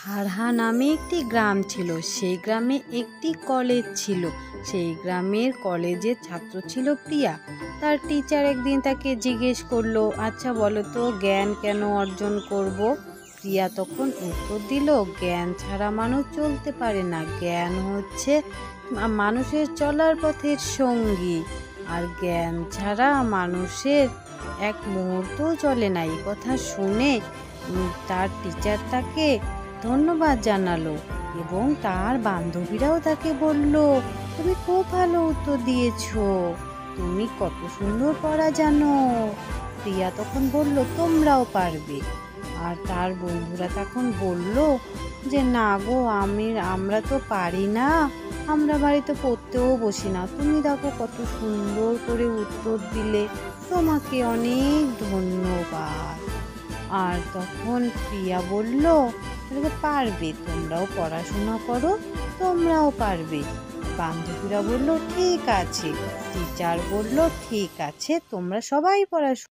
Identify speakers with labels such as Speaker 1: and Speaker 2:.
Speaker 1: হারহা নামে একটি গ্রাম ছিল। সেই গ্রামে একটি কলেজ ছিল। সেই গ্রামের কলেজের ছাত্র ছিল প্রিয়া। তার টিচার একদিন তাকে জিজ্ঞেস করলো, আচ্ছা বলো তো জ্ঞান কেন অর্জন করব? প্রিয়া তখন উত্তর দিল, জ্ঞান ছাড়া মানুষ চলতে পারে না। জ্ঞান হচ্ছে মানুষের চলার পথের সঙ্গী, আর জ্ঞান ছাড়া মানুষের এক মুহূর্তও চলে না। এই কথা শুনে তার টিচার তাকে ধন্যবাদ জানালো এবং তার বান্ধবীরাও তাকে বলল, তুমি খুব ভালো উত্তর দিয়েছো, তুমি কত সুন্দর পড়া জানো। প্রিয়া তখন বলল, তোমরাও পারবে। আর তার বন্ধুরা তখন বলল যে না গো, আমরা তো পারি না, আমরা বাড়িতে পড়তেও বসি না, তুমি দেখো কত সুন্দর করে উত্তর দিলে, তোমাকে অনেক ধন্যবাদ। আর তখন প্রিয়া বলল, পারবে, তোমরাও পড়াশোনা করো, তোমরাও পারবে। বান্ধবীরা বলল ঠিক আছে। টিচার বলল ঠিক আছে, তোমরা সবাই পড়াশোনা